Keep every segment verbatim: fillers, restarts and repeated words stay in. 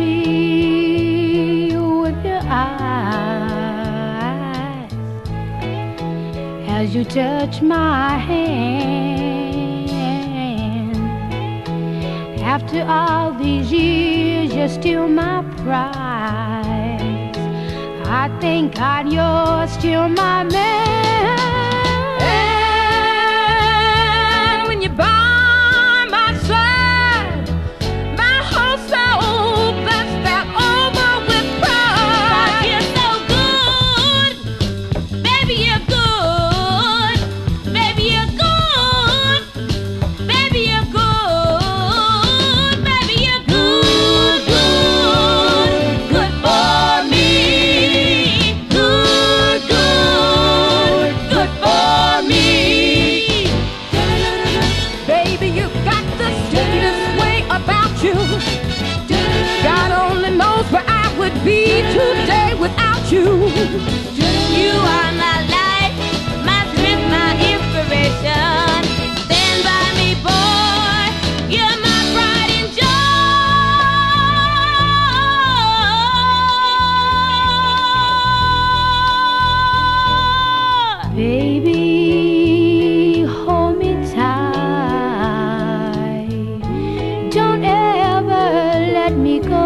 me with your eyes as you touch my hand. After all these years, you're still my prize. I thank God you're still my man. And when you're by my side, my whole soul bursts out over with pride. You're so good, baby, you're good, baby, you're good, baby, you're good, baby, you're good, good, good for me, good, good, good for me. Baby, you got the sweetest way about you. God only knows where I would be today without you. You are my life, my strength, my inspiration. Stand by me, boy. You're my pride and joy. Baby, hold me tight. Don't ever let me go.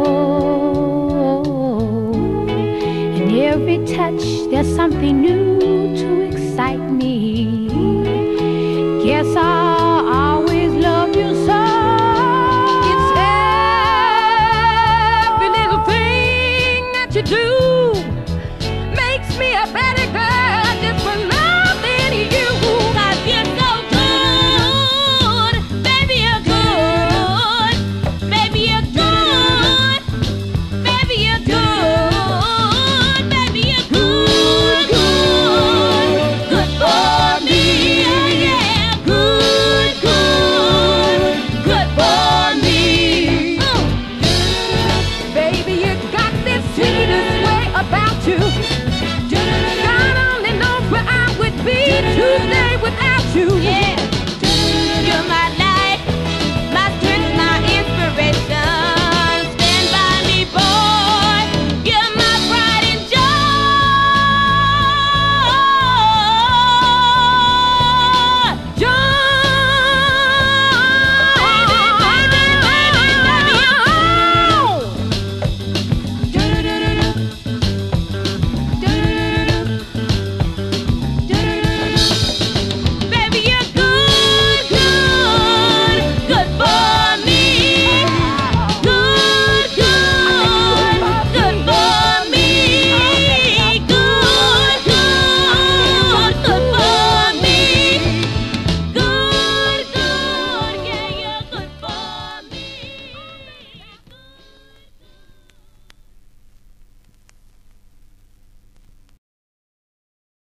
In every touch, there's something new to excite me. Guess I'll always love you so. It's every little thing that you do makes me a better